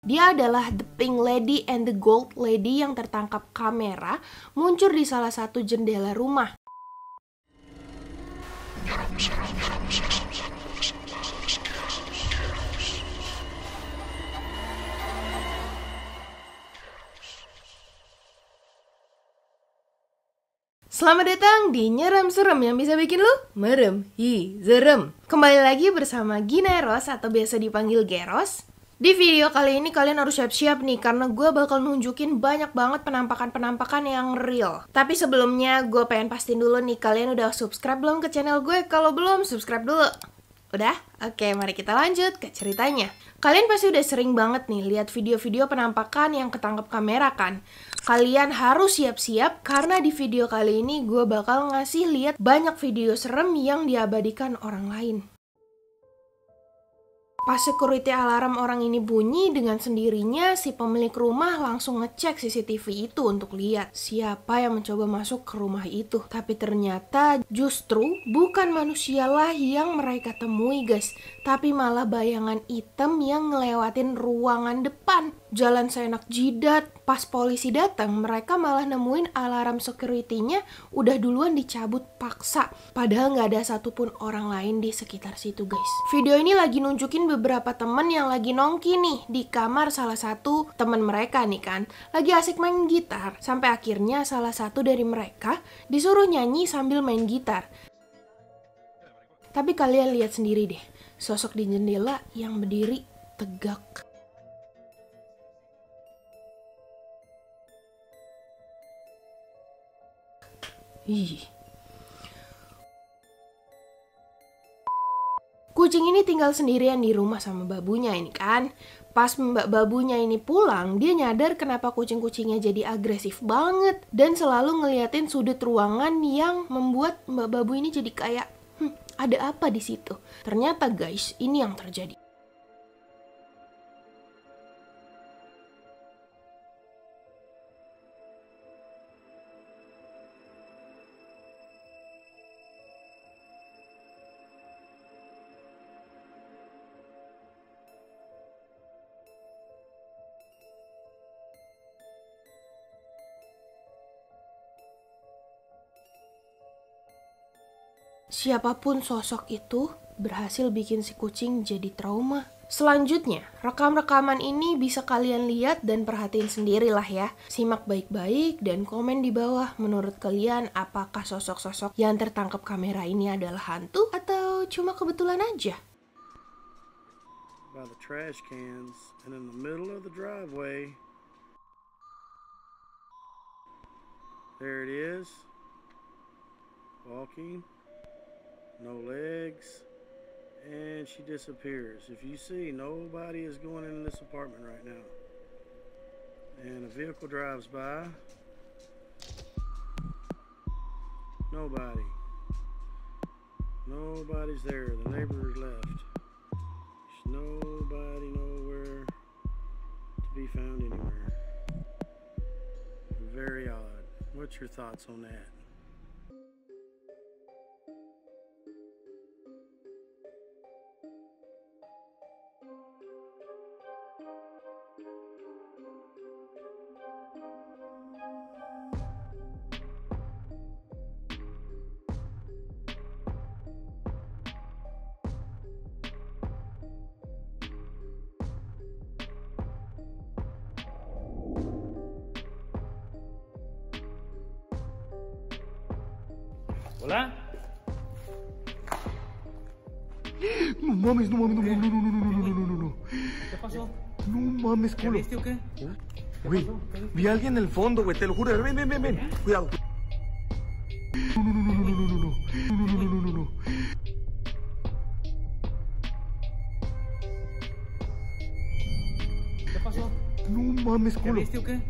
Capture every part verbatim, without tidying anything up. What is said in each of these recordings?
Dia adalah The Pink Lady and the Gold Lady yang tertangkap kamera muncul di salah satu jendela rumah. Selamat datang di Nyeram Serem yang bisa bikin lu merem, hi, zerem. Kembali lagi bersama Gineros atau biasa dipanggil Geros. Di video kali ini kalian harus siap-siap nih karena gue bakal nunjukin banyak banget penampakan-penampakan yang real. Tapi sebelumnya gue pengen pastiin dulu nih, kalian udah subscribe belum ke channel gue? Kalau belum, subscribe dulu. Udah? Oke, mari kita lanjut ke ceritanya. Kalian pasti udah sering banget nih lihat video-video penampakan yang ketangkep kamera kan? Kalian harus siap-siap karena di video kali ini gue bakal ngasih lihat banyak video serem yang diabadikan orang lain. Pas security alarm orang ini bunyi, dengan sendirinya si pemilik rumah langsung ngecek C C T V itu untuk lihat siapa yang mencoba masuk ke rumah itu. Tapi ternyata justru bukan manusialah yang mereka temui guys, tapi malah bayangan hitam yang ngelewatin ruangan depan. Jalan seenak jidat. Pas polisi datang, mereka malah nemuin alarm security-nya udah duluan dicabut paksa. Padahal nggak ada satupun orang lain di sekitar situ guys. Video ini lagi nunjukin beberapa temen yang lagi nongki nih di kamar salah satu temen mereka nih kan. Lagi asik main gitar. Sampai akhirnya salah satu dari mereka disuruh nyanyi sambil main gitar. Tapi kalian lihat sendiri deh, sosok di jendela yang berdiri tegak. Ih. Kucing ini tinggal sendirian di rumah sama babunya ini kan. Pas mbak babunya ini pulang, dia nyadar kenapa kucing-kucingnya jadi agresif banget. Dan selalu ngeliatin sudut ruangan yang membuat mbak babu ini jadi kayak, hm, ada apa di situ? Ternyata guys, ini yang terjadi. Siapapun sosok itu berhasil bikin si kucing jadi trauma. Selanjutnya, rekam-rekaman ini bisa kalian lihat dan perhatiin sendirilah ya. Simak baik-baik dan komen di bawah menurut kalian apakah sosok-sosok yang tertangkap kamera ini adalah hantu atau cuma kebetulan aja. By the trash cans and in the middle of the driveway. There it is. Walking. No legs, and she disappears. If you see, nobody is going in this apartment right now. And a vehicle drives by. Nobody. Nobody's there. The neighbor left. There's nobody nowhere to be found anywhere. Very odd. What's your thoughts on that? Hola. No mames, no mames, no, no, no, no, no, no, no, no, no, no. ¿Qué pasó? No mames, ¿Qué culo. viste o qué? Güey, vi a alguien en el fondo, güey, te lo juro. Ven, ven, ven, ven. Cuidado. No, no, no, no, no, no, no, no. No, no, no, no, no, no. ¿Qué pasó? No mames, ¿Qué culo. viste o qué?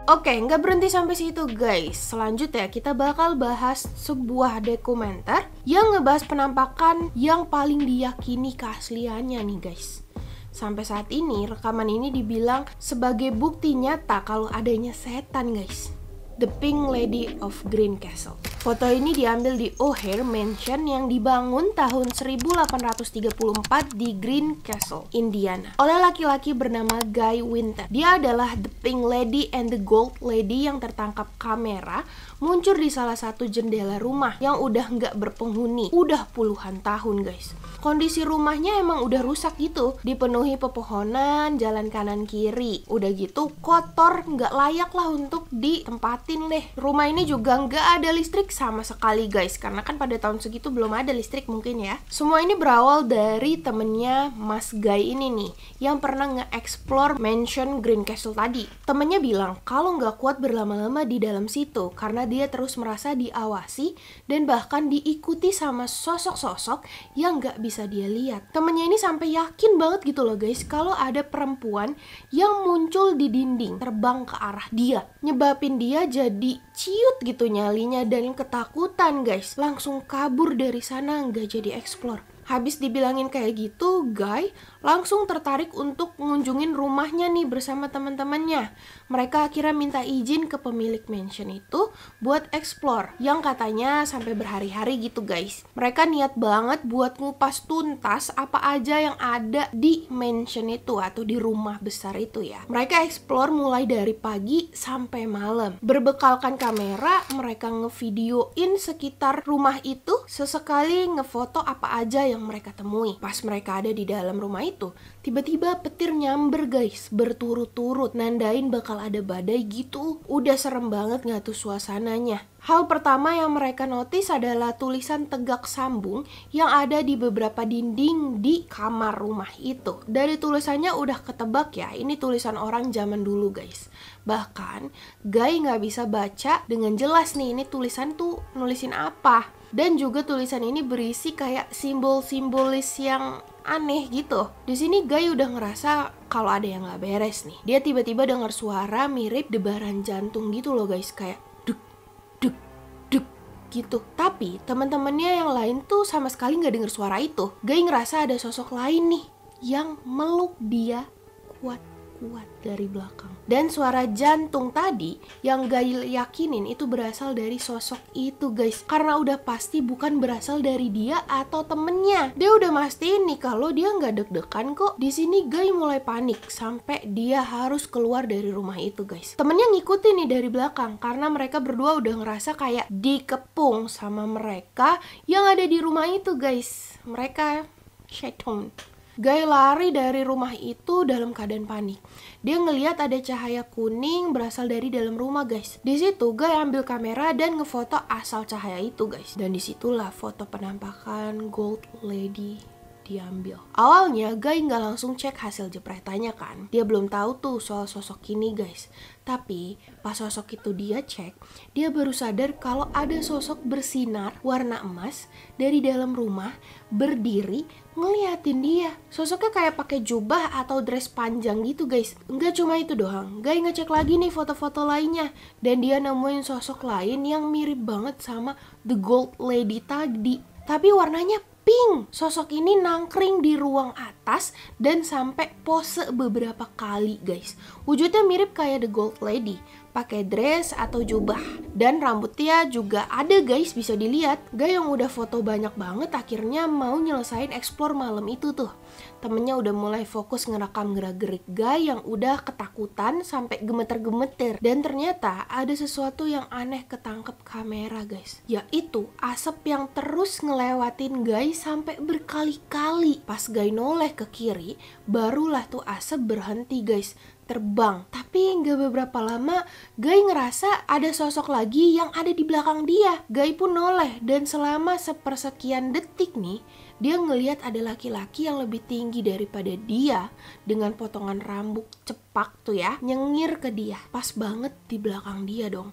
Oke, nggak berhenti sampai situ guys. Selanjutnya kita bakal bahas sebuah dokumenter yang ngebahas penampakan yang paling diyakini keasliannya nih guys. Sampai saat ini rekaman ini dibilang sebagai bukti nyata kalau adanya setan guys. The Pink Lady of Green Castle. Foto ini diambil di O'Hare Mansion yang dibangun tahun seribu delapan ratus tiga puluh empat di Green Castle, Indiana, oleh laki-laki bernama Guy Winter. Dia adalah The Pink Lady and the Gold Lady yang tertangkap kamera muncul di salah satu jendela rumah yang udah nggak berpenghuni, udah puluhan tahun guys. Kondisi rumahnya emang udah rusak gitu, dipenuhi pepohonan, jalan kanan kiri, udah gitu kotor, nggak layak lah untuk ditempatin deh. Rumah ini juga nggak ada listrik sama sekali guys, karena kan pada tahun segitu belum ada listrik mungkin ya. Semua ini berawal dari temennya Mas Guy ini nih, yang pernah nge-explore mansion Green Castle tadi. Temennya bilang kalau nggak kuat berlama-lama di dalam situ, karena dia terus merasa diawasi dan bahkan diikuti sama sosok-sosok yang nggak bisa dia lihat. Temennya ini sampai yakin banget gitu loh guys, kalau ada perempuan yang muncul di dinding terbang ke arah dia, nyebabin dia jadi ciut gitu nyalinya dan ketakutan guys, langsung kabur dari sana, nggak jadi explore. Habis dibilangin kayak gitu, Guy langsung tertarik untuk ngunjungin rumahnya nih bersama teman-temannya. Mereka akhirnya minta izin ke pemilik mansion itu buat explore, yang katanya sampai berhari-hari gitu guys. Mereka niat banget buat ngupas tuntas apa aja yang ada di mansion itu atau di rumah besar itu ya. Mereka explore mulai dari pagi sampai malam. Berbekalkan kamera, mereka ngevideoin sekitar rumah itu, sesekali ngefoto apa aja yang yang mereka temui. Pas mereka ada di dalam rumah itu, tiba-tiba petir nyamber guys, berturut-turut, nandain bakal ada badai gitu. Udah serem banget gak tuh suasananya. Hal pertama yang mereka notice adalah tulisan tegak sambung yang ada di beberapa dinding di kamar rumah itu. Dari tulisannya udah ketebak ya, ini tulisan orang zaman dulu guys. Bahkan Guy nggak bisa baca dengan jelas nih ini tulisan tuh nulisin apa. Dan juga tulisan ini berisi kayak simbol-simbolis yang aneh gitu. Di sini Guy udah ngerasa kalau ada yang nggak beres nih. Dia tiba-tiba dengar suara mirip debaran jantung gitu loh guys, kayak duk duk duk gitu. Tapi teman-temannya yang lain tuh sama sekali nggak dengar suara itu. Guy ngerasa ada sosok lain nih yang meluk dia kuat-kuat dari belakang. Dan suara jantung tadi yang Guy yakinin itu berasal dari sosok itu guys, karena udah pasti bukan berasal dari dia atau temennya. Dia udah mastiin nih kalau dia nggak deg-degan kok. Di sini Guy mulai panik sampai dia harus keluar dari rumah itu guys. Temennya ngikutin nih dari belakang karena mereka berdua udah ngerasa kayak dikepung sama mereka yang ada di rumah itu guys. Mereka setan. Guy lari dari rumah itu dalam keadaan panik. Dia ngelihat ada cahaya kuning berasal dari dalam rumah guys. Di situ Guy ambil kamera dan ngefoto asal cahaya itu guys. Dan disitulah foto penampakan Gold Lady diambil. Awalnya Guy nggak langsung cek hasil jepretannya kan. Dia belum tahu tuh soal sosok ini guys. Tapi pas sosok itu dia cek, dia baru sadar kalau ada sosok bersinar warna emas dari dalam rumah berdiri ngeliatin dia. Sosoknya kayak pakai jubah atau dress panjang gitu guys. Nggak cuma itu doang, Guy ngecek lagi nih foto-foto lainnya dan dia nemuin sosok lain yang mirip banget sama The Gold Lady tadi, tapi warnanya pink. Sosok ini nangkring di ruang atas dan sampai pose beberapa kali guys. Wujudnya mirip kayak The Gold Lady, pakai dress atau jubah, dan rambutnya juga ada guys, bisa dilihat. Guy yang udah foto banyak banget akhirnya mau nyelesain explore malam itu tuh. Temennya udah mulai fokus ngerekam gerak-gerik Guy yang udah ketakutan sampai gemeter-gemeter. Dan ternyata ada sesuatu yang aneh ketangkep kamera guys, yaitu asap yang terus ngelewatin Guy sampai berkali-kali. Pas Guy noleh ke kiri, barulah tuh asap berhenti guys, terbang. Tapi nggak beberapa lama Guy ngerasa ada sosok lagi yang ada di belakang dia. Guy pun noleh dan selama sepersekian detik nih dia ngelihat ada laki-laki yang lebih tinggi daripada dia dengan potongan rambut cepak tuh ya, nyengir ke dia. Pas banget di belakang dia dong.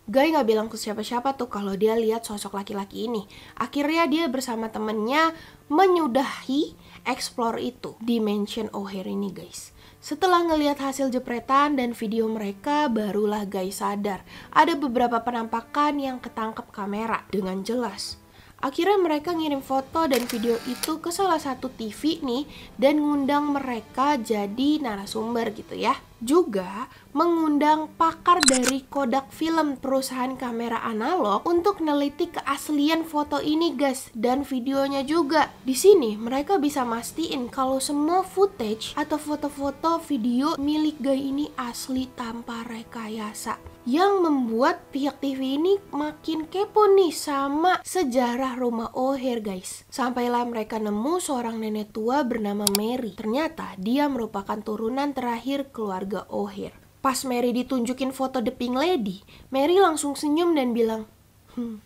Guy nggak bilang ke siapa-siapa tuh kalau dia lihat sosok laki-laki ini. Akhirnya dia bersama temennya menyudahi explore itu di mansion O'Hare ini guys. Setelah ngelihat hasil jepretan dan video mereka, barulah Guy sadar ada beberapa penampakan yang ketangkep kamera dengan jelas. Akhirnya mereka ngirim foto dan video itu ke salah satu T V nih dan ngundang mereka jadi narasumber gitu ya. Juga mengundang pakar dari Kodak Film, perusahaan kamera analog, untuk neliti keaslian foto ini guys, dan videonya juga. Di sini mereka bisa mastiin kalau semua footage atau foto-foto video milik Guy ini asli tanpa rekayasa. Yang membuat pihak T V ini makin kepo nih sama sejarah rumah O'Hare guys. Sampailah mereka nemu seorang nenek tua bernama Mary. Ternyata dia merupakan turunan terakhir keluarga O'Hare. Pas Mary ditunjukin foto The Pink Lady, Mary langsung senyum dan bilang, Hmm,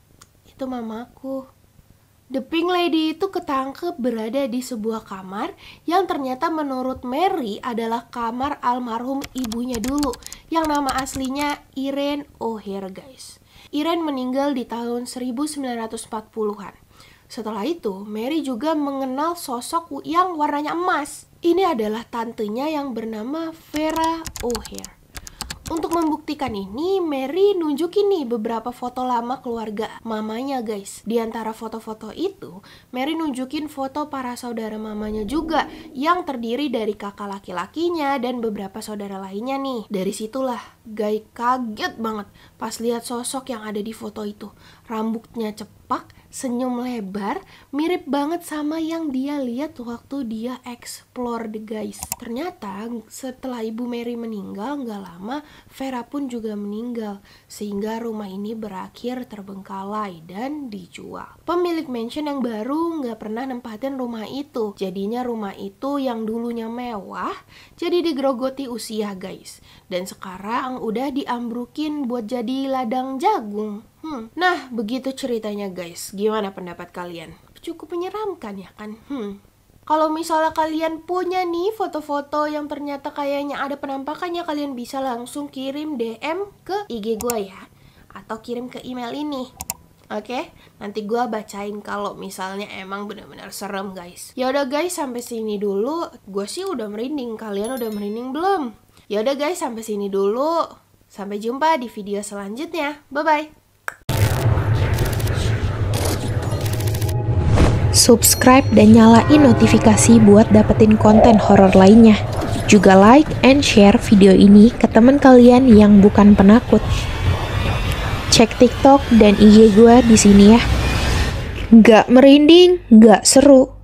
itu mamaku. The Pink Lady itu ketangkep berada di sebuah kamar yang ternyata menurut Mary adalah kamar almarhum ibunya dulu, yang nama aslinya Irene O'Hare guys. Irene meninggal di tahun seribu sembilan ratus empat puluhan. Setelah itu, Mary juga mengenal sosok yang warnanya emas. Ini adalah tantenya yang bernama Vera O'Hare. Untuk membuktikan ini, Mary nunjukin nih beberapa foto lama keluarga mamanya guys. Di antara foto-foto itu, Mary nunjukin foto para saudara mamanya juga, yang terdiri dari kakak laki-lakinya dan beberapa saudara lainnya nih. Dari situlah Guy kaget banget pas lihat sosok yang ada di foto itu. Rambutnya cepak, senyum lebar, mirip banget sama yang dia lihat waktu dia explore the guys. Ternyata setelah ibu Mary meninggal nggak lama, Vera pun juga meninggal, sehingga rumah ini berakhir terbengkalai dan dijual. Pemilik mansion yang baru nggak pernah nempatin rumah itu. Jadinya rumah itu yang dulunya mewah jadi digerogoti usia guys, dan sekarang udah diambrukin buat jadi ladang jagung. Hmm. Nah, begitu ceritanya guys. Gimana pendapat kalian? Cukup menyeramkan ya kan? Hmm. Kalau misalnya kalian punya nih foto-foto yang ternyata kayaknya ada penampakannya, kalian bisa langsung kirim D M ke I G gue ya, atau kirim ke email ini. Oke, nanti gue bacain kalau misalnya emang benar-benar serem guys. Ya udah guys, sampai sini dulu. Gue sih udah merinding. Kalian udah merinding belum? Ya udah guys, sampai sini dulu. Sampai jumpa di video selanjutnya. Bye bye. Subscribe dan nyalain notifikasi buat dapetin konten horor lainnya. Juga like and share video ini ke teman kalian yang bukan penakut. Cek TikTok dan I G gue di sini ya. Gak merinding, gak seru.